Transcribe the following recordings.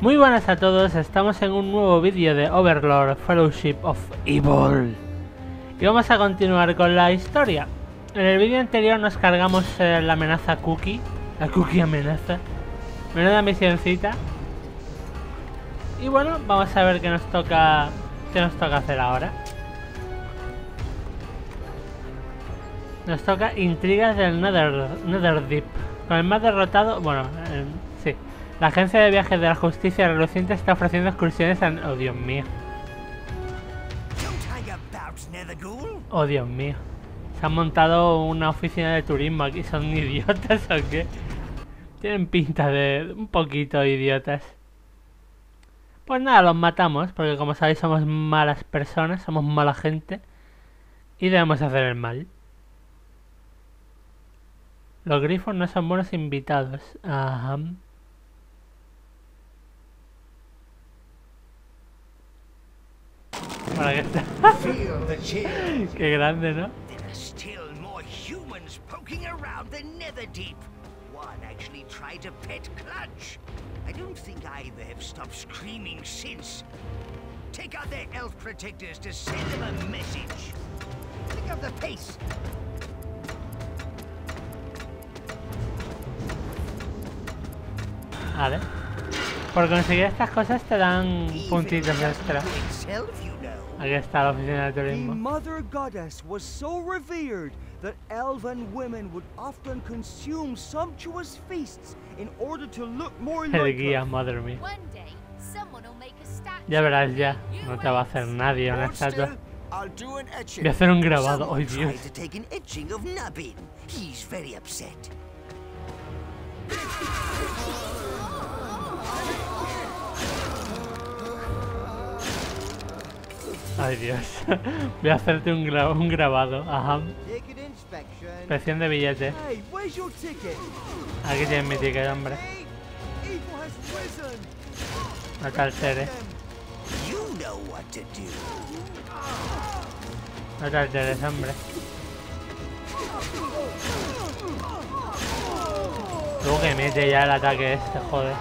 Muy buenas a todos, estamos en un nuevo vídeo de Overlord Fellowship of Evil. Y vamos a continuar con la historia. En el vídeo anterior nos cargamos la amenaza Cookie. La Cookie amenaza. Menuda misioncita. Y bueno, vamos a ver qué nos toca hacer ahora. Nos toca intrigas del Netherdeep. Con el más derrotado, bueno, sí. La agencia de viajes de la justicia reluciente está ofreciendo excursiones a... Oh, Dios mío. Oh, Dios mío. Se han montado una oficina de turismo aquí. ¿Son idiotas o qué? Tienen pinta de un poquito idiotas. Pues nada, los matamos. Porque como sabéis somos malas personas. Somos mala gente. Y debemos hacer el mal. Los grifos no son buenos invitados. Ajá. Para que está. Qué grande, ¿no? There are still more humans poking around the Netherdeep. One actually tried a pet clutch. I don't think either have stopped screaming since. Take out their elf protectors to send them a message. Pick up the pace. Vale. Por conseguir estas cosas te dan puntitos extra. Aquí está la oficina de The turismo. mother goddess was so revered that elven women would often consume sumptuous feasts in order to look more El like guía, her. madre mía. One day, someone will make a statue. Ya verás ya. No te va a hacer nadie una Hold estatua. still, I'll do an etching. Voy a hacer un grabado. Someone ¡Ay, Dios! tried to take an etching of Nubbin. He's very upset. Ay, Dios. Voy a hacerte un grabado. Ajá. Ticket inspection. Inspección de billetes. Hey, where's your ticket? Aquí tienes mi ticket, hombre. Hey, evil has risen. No te alteres. You know what to do. No te alteres, hombre. Luego que mete ya el ataque este, joder.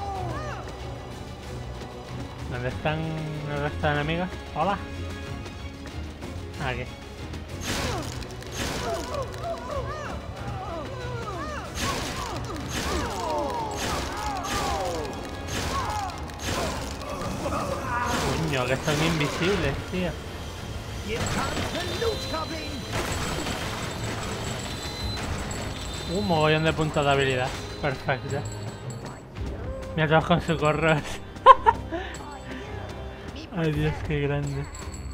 ¿Dónde están el resto de enemigos? Hola. Aquí. Coño, que son invisibles, tío. Here comes the loot goblin. Un mogollón de puntos de habilidad. Perfecto. Mira todos con sus gorros. Ay, Dios, qué grande.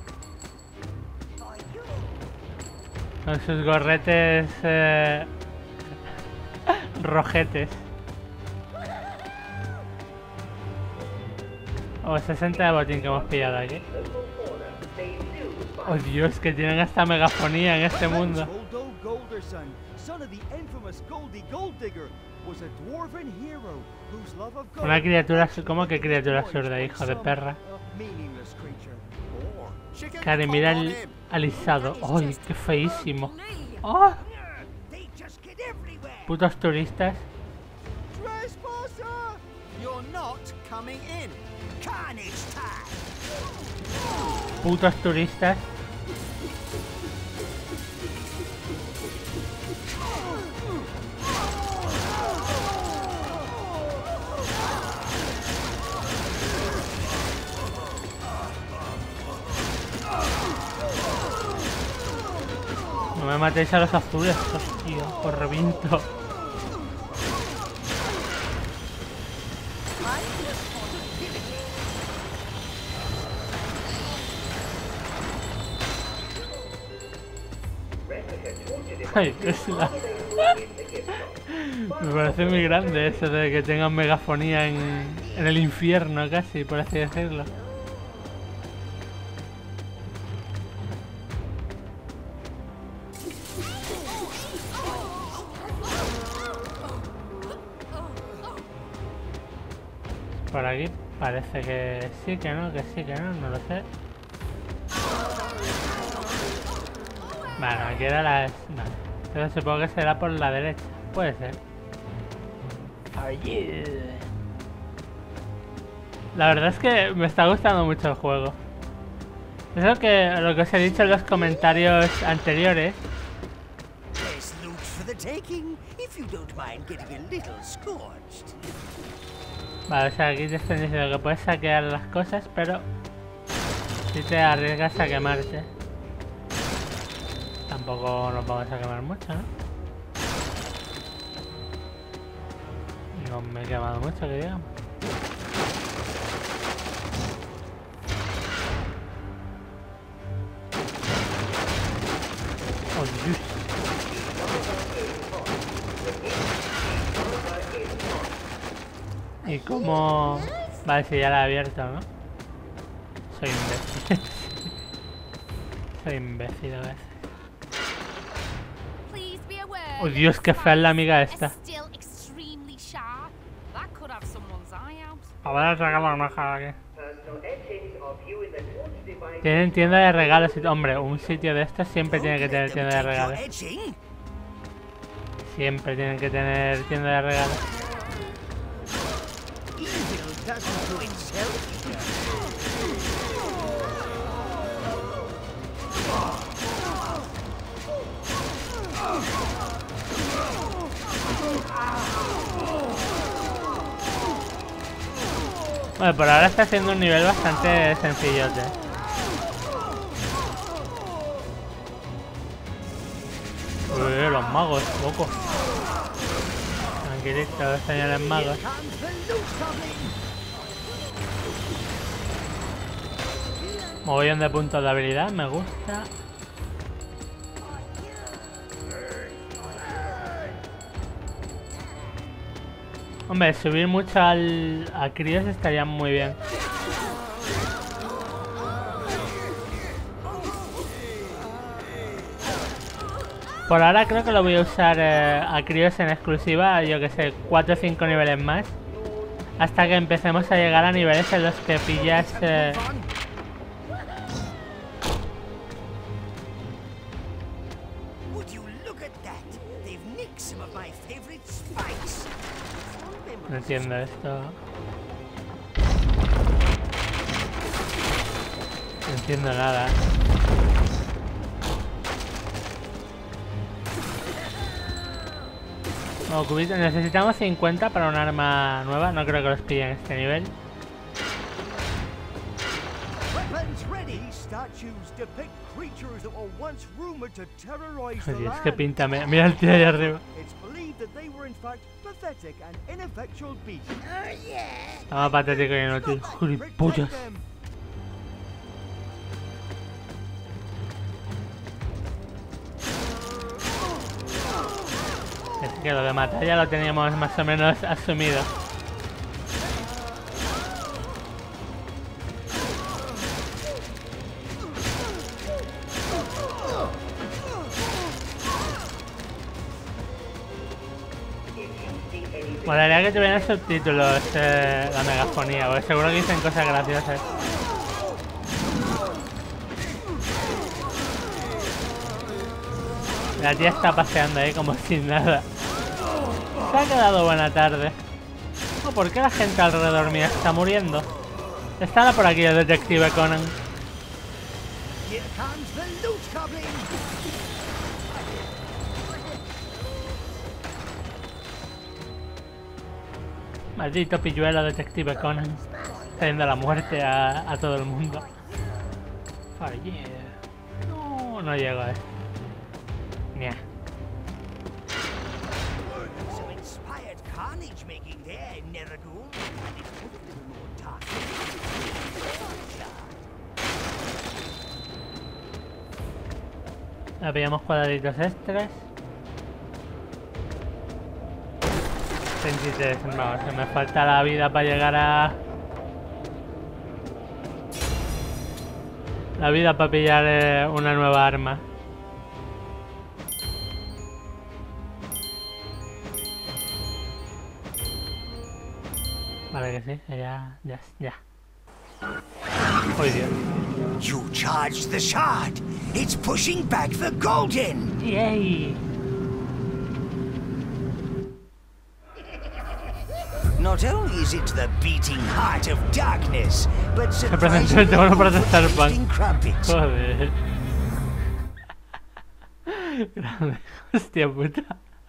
Con sus gorretes rojetes. Oh, 60 de botín que hemos pillado aquí. Oh, Dios, que tienen hasta megafonía en este mundo. Goldo Golderson, son of the infamous Goldie Golddigger, was a dwarven hero whose love of gold. Una criatura, ¿cómo que criatura absurda, hijo de perra? Meaningless creature. Cari, mira el alisado. ¡Ay, qué feísimo! ¡Oh! They just get everywhere. Putos turistas. Trespasser! You're not coming in. Carnage time. Putos turistas. No me matéis a los azules, hostia, os reviento. Ay, Tesla. Me parece muy grande eso de que tengan megafonía en el infierno casi, por así decirlo. Por aquí parece que sí, que no, no lo sé. Bueno, aquí era la... Vale. Entonces supongo que será por la derecha. Puede ser. For you. La verdad es que me está gustando mucho el juego. Es lo que os he dicho en los comentarios anteriores. There's loot for the taking, if you don't mind getting a little scorched. Vale, o sea, aquí te están diciendo que puedes saquear las cosas, pero si te arriesgas a quemarte. Tampoco nos vamos a quemar mucho, ¿no? No me he quemado mucho, que digamos. Oh, Dios. ¿Y cómo...? Vale, si ya la he abierto, ¿no? Soy imbécil. Soy imbécil a veces. Please be aware Oh, Dios, qué fea es la amiga it's esta. still extremely sharp. That could have someone's eye out. Ahora sacamos más aquí. Tienen tienda de regalos. Hombre, un sitio de estos siempre tiene que tener tienda de regalos. Siempre tienen que tener tienda de regalos. Bueno, por ahora está haciendo un nivel bastante sencillote. Uy, los magos, loco. Tranquilitos, señores magos. Mogollón de puntos de habilidad, me gusta. Hombre, subir mucho a críos estaría muy bien. Por ahora creo que lo voy a usar a críos en exclusiva, yo que sé, 4 o 5 niveles más. Hasta que empecemos a llegar a niveles en los que pillas... No entiendo esto. No entiendo nada. No, cubito, necesitamos 50 para un arma nueva. No creo que los pillen en este nivel. Dios, qué pinta. Mira el tío ahí arriba. Estaba patético y inútil. Gilipollas. Es que lo de matar ya lo teníamos más o menos asumido. Molaría que tuvieran subtítulos la megafonía, porque seguro que dicen cosas graciosas. La tía está paseando ahí como sin nada. Se ha quedado buena tarde. Oh, ¿por qué la gente alrededor mía está muriendo? Estará por aquí el detective Conan. Maldito pilluelo detective Conan. Trayendo la muerte a todo el mundo. Oh, yeah. No, no llego a esto. Nya. Le pillamos cuadraditos extras. 23, no, se me falta la vida para llegar a... La vida para pillar una nueva arma. Vale que sí, ya. Oh, Dios. You charged the shard. It's pushing back the golden. Yay. Not only is it the beating heart of darkness, but Representante bueno para testar pan. surprisingly crumpet. Joder. Grande. Hostia puta.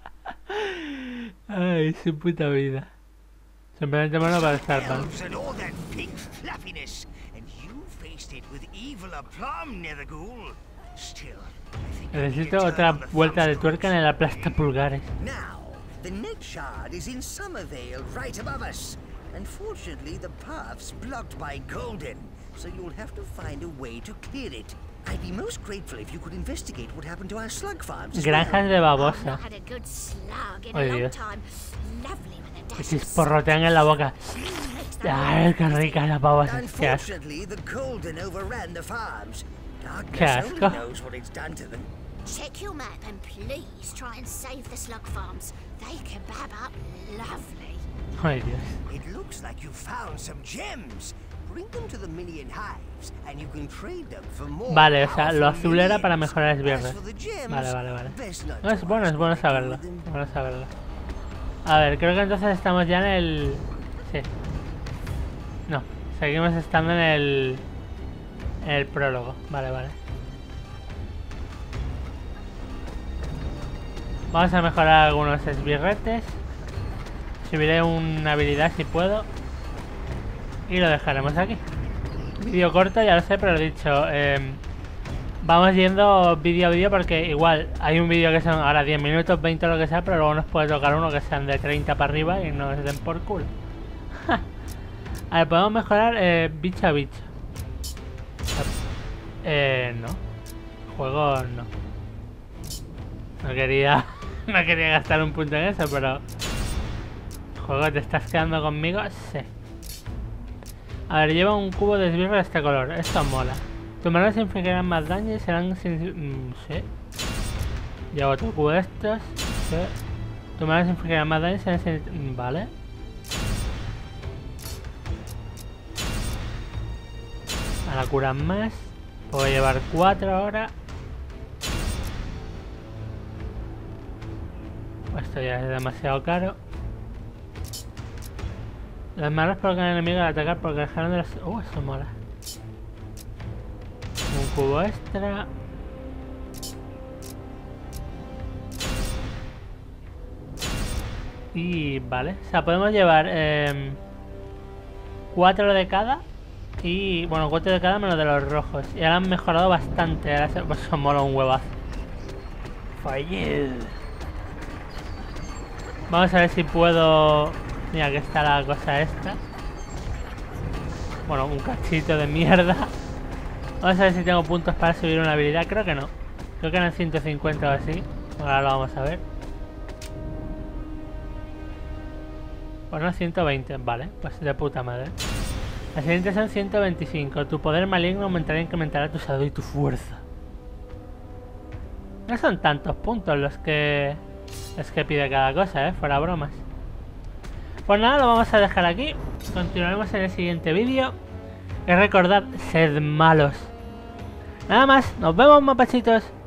Ay, su puta vida. Simplemente bueno para testar pan. Elves and all that pink fluffiness, and you faced it with evil aplomb, Netherghoul. Still, I think you Necesito can otra turn on the vuelta de thumbscrews. tuerca en el aplasta pulgares. Now, the net shard is in Summervale, right above us. Unfortunately, the path's blocked by Golden, so you'll have to find a way to clear it. I'd be most grateful if you could investigate what happened to our slug farms as Granjas well. de I've babosa. not had a good slug in Ay, a long Dios. time. Lovely with the Que dashes. chisporrotean en la boca. Makes the Ay, qué ricas las babosas. Qué asco. Unfortunately, the Golden overran the farms. Qué Darkness only asco. knows what it's done to them. Check your map and please try and save the slug farms. They kebab up lovely. Ay, Dios. It looks like you found some gems. Bring them to the Million Hives, and you can trade them for more. Vale, o sea, powerful lo azul era para minions. mejorar As esbirros. for the gems, Vale, vale, vale. best not No, es to bueno ask what I do saberlo. with them. Es bueno saberlo. A ver, creo que entonces estamos ya en el... Sí. No, seguimos estando en el prólogo. Vale, vale. Vamos a mejorar algunos esbirretes. Subiré una habilidad si puedo. Y lo dejaremos aquí. Vídeo corto, ya lo sé, pero lo he dicho. Vamos yendo vídeo a vídeo porque igual hay un vídeo que son ahora 10 minutos, 20 o lo que sea, pero luego nos puede tocar uno que sean de 30 para arriba y nos den por culo. A ver, podemos mejorar bicho a bicho. No. Juego no. No quería gastar un punto en eso, pero... Juego, ¿te estás quedando conmigo? Sí. A ver, lleva un cubo de esbirro de este color. Esto mola. Tus manos infligirán más daño y serán sin... sí. Llevo otro cubo de estos. Sí. Tus manos infligirán más daño y serán sin... vale. Ahora curan más. Puedo llevar 4 ahora. Esto ya es demasiado caro. Las manos provocan al enemigo al atacar porque dejaron de las... eso mola. Un cubo extra. Y vale. O sea, podemos llevar 4 de cada. Y bueno, 4 de cada menos de los rojos. Y ahora han mejorado bastante. Ahora se... pues eso mola un huevazo. Falled. Vamos a ver si puedo... Mira, que está la cosa esta. Bueno, un cachito de mierda. Vamos a ver si tengo puntos para subir una habilidad. Creo que no. Creo que eran 150 o así. Ahora lo vamos a ver. Bueno, 120. Vale, pues de puta madre. Las siguientes son 125. Tu poder maligno aumentará e incrementará tu salud y tu fuerza. No son tantos puntos los que pide cada cosa, fuera bromas. Pues nada, lo vamos a dejar aquí. Continuaremos en el siguiente vídeo. Y recordad, sed malos. Nada más, nos vemos, mapachitos.